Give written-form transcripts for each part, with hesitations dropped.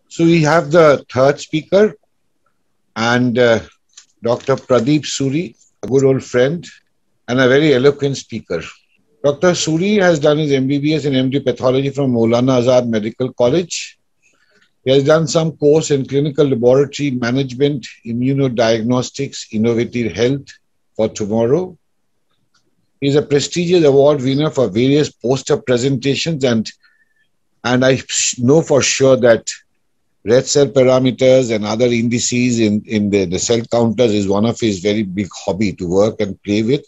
So we have the third speaker and Dr. Pradeep Suri, a good old friend and a very eloquent speaker. Dr. Suri has done his MBBS and MD pathology from Maulana Azad Medical College. He has done some course in clinical laboratory management, immunodiagnostics, innovative health for tomorrow. He is a prestigious award winner for various poster presentations, and I know for sure that red cell parameters and other indices in the cell counters is one of his very big hobby to work and play with.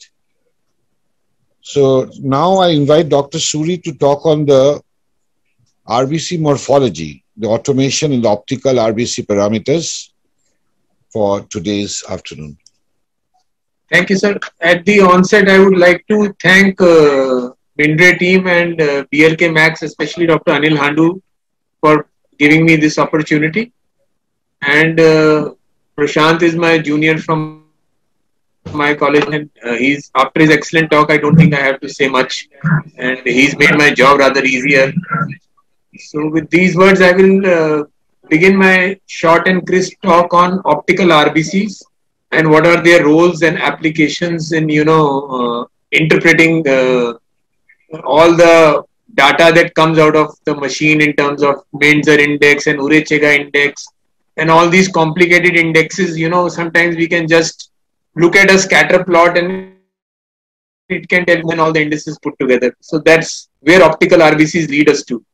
So now I invite Dr. Suri to talk on the RBC morphology, the automation and the optical RBC parameters for today's afternoon. Thank you, sir. At the onset, I would like to thank Mindre team and BLK Max, especially Dr. Anil Handu, for giving me this opportunity. And Prashant is my junior from my college, and he's after his excellent talk, I don't think I have to say much, and he's made my job rather easier. So with these words, I will begin my short and crisp talk on optical RBCs and what are their roles and applications in interpreting all the data that comes out of the machine in terms of Menzer index and Urechega index and all these complicated indexes. Sometimes we can just look at a scatter plot and it can tell when all the indices put together. So that's where optical RBCs lead us to.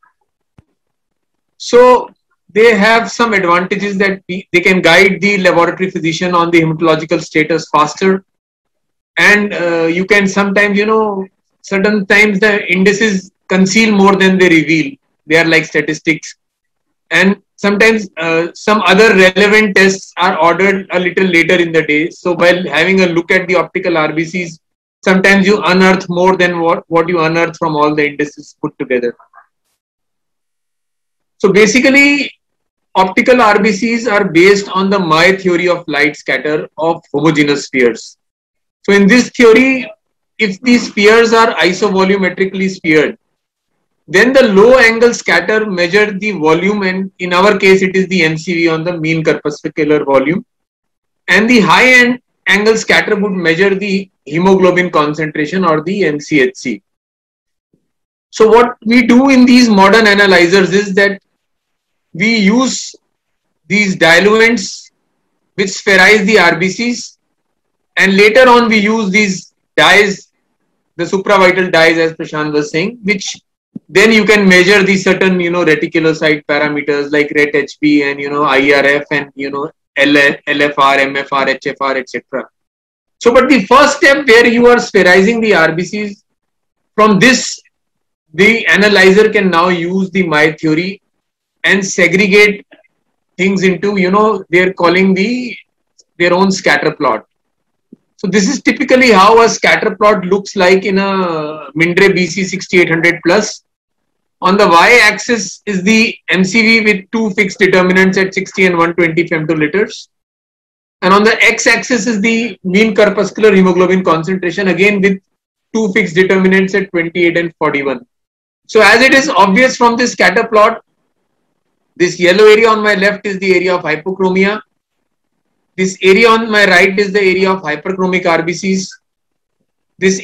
So they have some advantages that they can guide the laboratory physician on the hematological status faster. And you can sometimes, certain times the indices conceal more than they reveal. They are like statistics. And sometimes some other relevant tests are ordered a little later in the day. So while having a look at the optical RBCs, sometimes you unearth more than what you unearth from all the indices put together. So basically, optical RBCs are based on the Mie theory of light scatter of homogeneous spheres. So in this theory, if these spheres are isovolumetrically sphered, then the low angle scatter measures the volume, and in our case it is the MCV on the mean corpuscular volume, and the high angle scatter would measure the hemoglobin concentration or the MCHC. So what we do in these modern analyzers is that we use these diluents which spherize the RBCs, and later on we use these dyes, the supravital dyes as Prashant was saying, which then you can measure the certain reticulocyte parameters like RET-HB and IRF and LFR, MFR, HFR, etc. So but the first step where you are spherizing the RBCs, from this the analyzer can now use the Mie theory and segregate things into, they're calling their own scatter plot. So this is typically how a scatter plot looks like in a Mindre BC 6800 plus. On the y-axis is the MCV with two fixed determinants at 60 and 120 femtoliters. And on the x-axis is the mean corpuscular hemoglobin concentration, again with two fixed determinants at 28 and 41. So as it is obvious from this scatter plot, this yellow area on my left is the area of hypochromia. This area on my right is the area of hyperchromic RBCs. This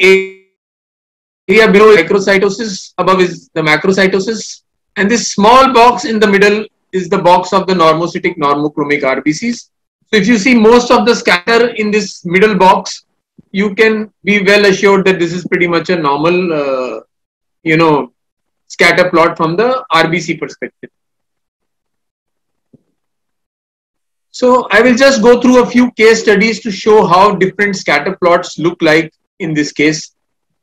area below is microcytosis, above is the macrocytosis. And this small box in the middle is the box of the normocytic normochromic RBCs. So if you see most of the scatter in this middle box, you can be well assured that this is pretty much a normal, scatter plot from the RBC perspective. So I will just go through a few case studies to show how different scatter plots look like in this case.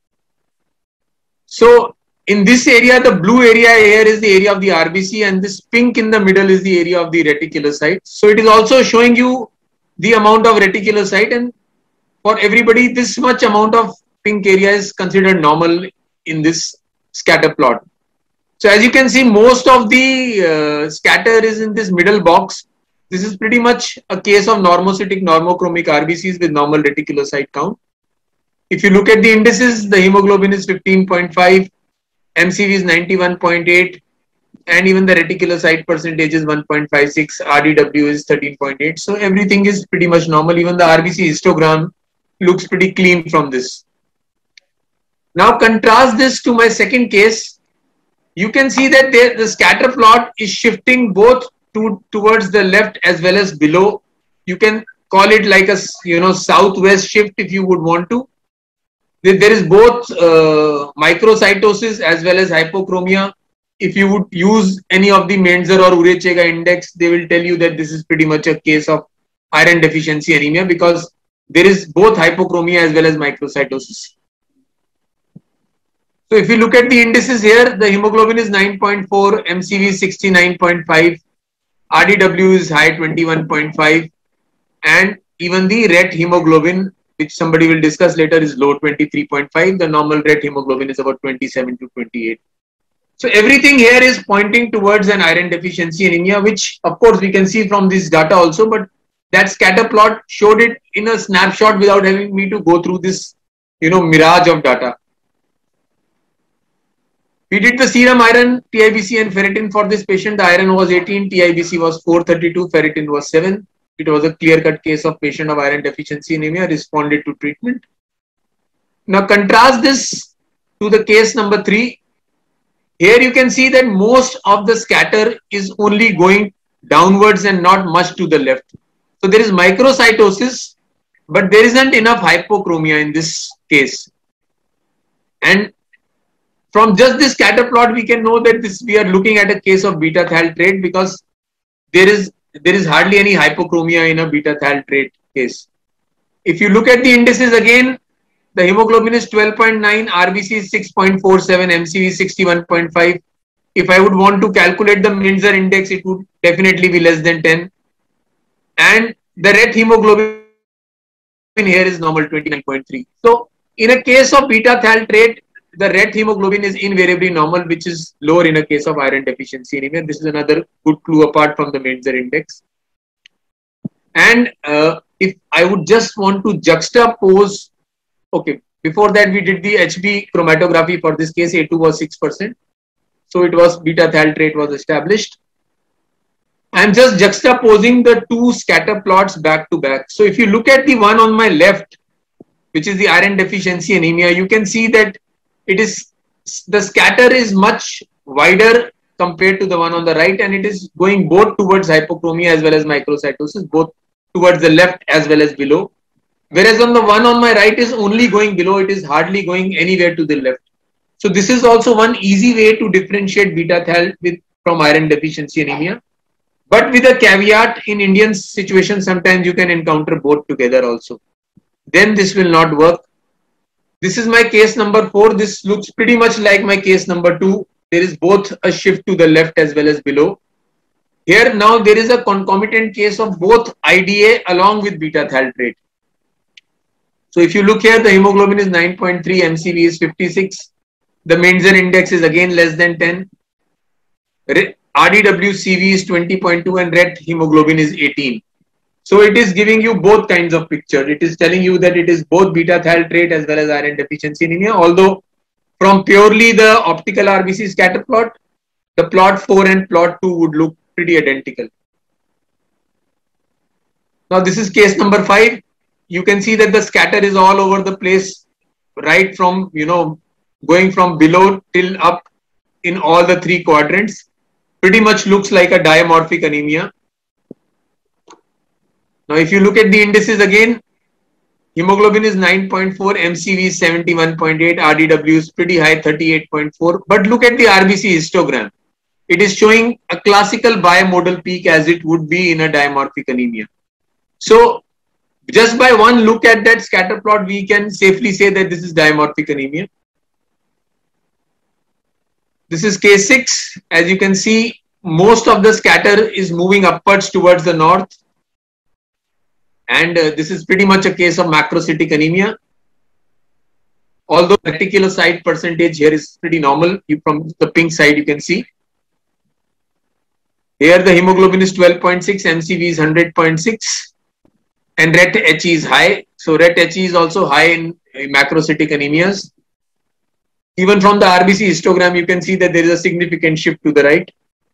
So in this area, the blue area here is the area of the RBC, and this pink in the middle is the area of the reticulocyte. So it is also showing you the amount of reticulocyte, and for everybody, this much amount of pink area is considered normal in this scatter plot. So as you can see, most of the scatter is in this middle box. This is pretty much a case of normocytic normochromic RBCs with normal reticulocyte count. If you look at the indices, the hemoglobin is 15.5, MCV is 91.8, and even the reticulocyte percentage is 1.56, RDW is 13.8. So everything is pretty much normal. Even the RBC histogram looks pretty clean from this. Now contrast this to my second case. You can see that the scatter plot is shifting both towards the left as well as below. You can call it like a southwest shift if you would want to. There is both microcytosis as well as hypochromia. If you would use any of the Menzer or Urechega index, they will tell you that this is pretty much a case of iron deficiency anemia because there is both hypochromia as well as microcytosis. So if you look at the indices here, the hemoglobin is 9.4, MCV is 69.5, RDW is high 21.5, and even the ret hemoglobin, which somebody will discuss later, is low 23.5. The normal ret hemoglobin is about 27 to 28. So everything here is pointing towards an iron deficiency anemia, which of course we can see from this data also, but that scatter plot showed it in a snapshot without having me to go through this, mirage of data. We did the serum iron, TIBC and ferritin for this patient. The iron was 18, TIBC was 432, ferritin was 7. It was a clear-cut case of patient of iron deficiency anemia, responded to treatment. Now contrast this to the case number 3. Here you can see that most of the scatter is only going downwards and not much to the left. So there is microcytosis, but there isn't enough hypochromia in this case. And from just this scatter plot, we can know that we are looking at a case of beta thal trait because there is hardly any hypochromia in a beta thal trait case. If you look at the indices again, the hemoglobin is 12.9, RBC is 6.47, MCV is 61.5. If I would want to calculate the Menzer index, it would definitely be less than 10. And the ret hemoglobin here is normal 29.3. So in a case of beta thal trait, the ret hemoglobin is invariably normal, which is lower in a case of iron deficiency anemia. This is another good clue apart from the Menzer index. And if I would just want to juxtapose, okay, before that we did the HB chromatography for this case, A2 was 6%. So it was beta thal trait was established. I'm just juxtaposing the two scatter plots back to back. So if you look at the one on my left, which is the iron deficiency anemia, you can see that the scatter is much wider compared to the one on the right, and it is going both towards hypochromia as well as microcytosis, both towards the left as well as below. Whereas on the one on my right is only going below, it is hardly going anywhere to the left. So this is also one easy way to differentiate beta thal from iron deficiency anemia. But with a caveat, in Indian situation, sometimes you can encounter both together also. Then this will not work. This is my case number 4. This looks pretty much like my case number 2. There is both a shift to the left as well as below. Here now there is a concomitant case of both IDA along with beta thal trait. So if you look here, the hemoglobin is 9.3, MCV is 56. The Menzer index is again less than 10. RDW CV is 20.2 and ret hemoglobin is 18. So it is giving you both kinds of picture. It is telling you that it is both beta thal trait as well as iron deficiency anemia. Although from purely the optical RBC scatter plot, the plot 4 and plot 2 would look pretty identical. Now this is case number 5. You can see that the scatter is all over the place, right from, going from below till up in all the 3 quadrants. Pretty much looks like a dimorphic anemia. Now, if you look at the indices again, hemoglobin is 9.4, MCV is 71.8, RDW is pretty high, 38.4. But look at the RBC histogram. It is showing a classical bimodal peak as it would be in a dimorphic anemia. So, just by one look at that scatter plot, we can safely say that this is dimorphic anemia. This is case 6. As you can see, most of the scatter is moving upwards towards the north. And this is pretty much a case of macrocytic anemia. Although reticulocyte percentage here is pretty normal. From the pink side, you can see. Here the hemoglobin is 12.6, MCV is 100.6. And ret HE is high. So ret HE is also high in macrocytic anemias. Even from the RBC histogram, you can see that there is a significant shift to the right.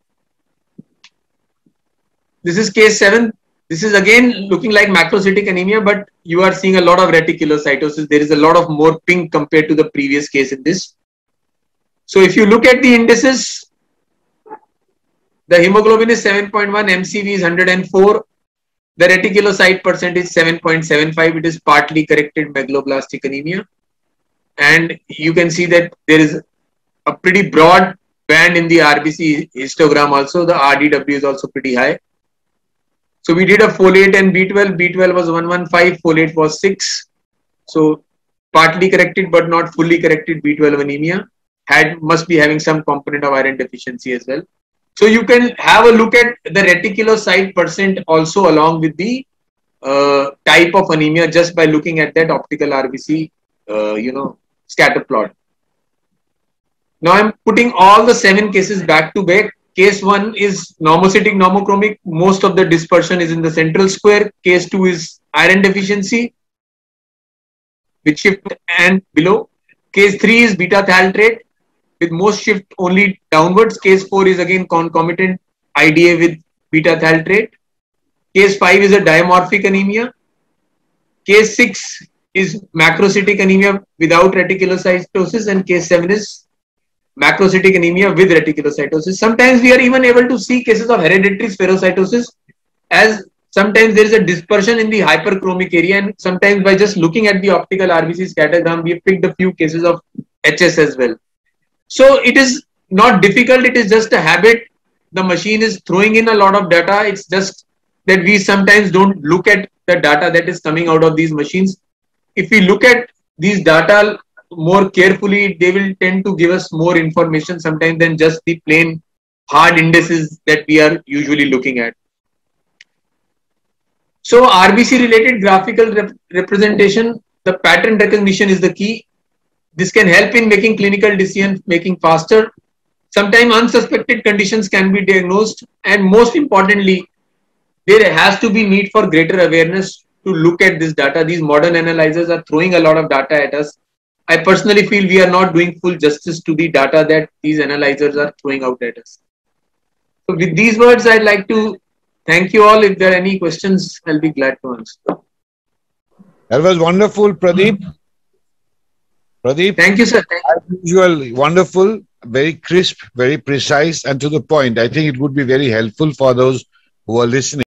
This is case 7. This is again looking like macrocytic anemia, but you are seeing a lot of reticulocytosis. There is a lot of more pink compared to the previous case in this. So if you look at the indices, the hemoglobin is 7.1, MCV is 104, the reticulocyte percent is 7.75. It is partly corrected megaloblastic anemia. And you can see that there is a pretty broad band in the RBC histogram also. The RDW is also pretty high. So we did a folate and B12. B12 was 115, folate was 6. So partly corrected but not fully corrected B12 anemia. Must be having some component of iron deficiency as well. So you can have a look at the reticulocyte percent also along with the type of anemia just by looking at that optical RBC, scatter plot. Now I'm putting all the 7 cases back to back. Case 1 is normocytic normochromic. Most of the dispersion is in the central square. Case 2 is iron deficiency with shift and below. Case 3 is beta thaltrate with most shift only downwards. Case 4 is again concomitant IDA with beta thaltrate. Case 5 is a diamorphic anemia. Case 6 is macrocytic anemia without reticulocytosis, and case 7 is macrocytic anemia with reticulocytosis. Sometimes we are even able to see cases of hereditary spherocytosis, as sometimes there is a dispersion in the hyperchromic area, and sometimes by just looking at the optical RBC scattergram, we have picked a few cases of HS as well. So it is not difficult, it is just a habit. The machine is throwing in a lot of data. It's just that we sometimes don't look at the data that is coming out of these machines. If we look at these data more carefully, they will tend to give us more information sometimes than just the plain hard indices that we are usually looking at. So RBC related graphical representation, the pattern recognition is the key. This can help in making clinical decision making faster. Sometimes unsuspected conditions can be diagnosed, and most importantly, there has to be need for greater awareness to look at this data. These modern analyzers are throwing a lot of data at us. I personally feel we are not doing full justice to the data that these analyzers are throwing out at us. So with these words, I'd like to thank you all. If there are any questions, I'll be glad to answer. That was wonderful, Pradeep. Pradeep, thank you, sir. As usual, wonderful, very crisp, very precise, and to the point. I think it would be very helpful for those who are listening.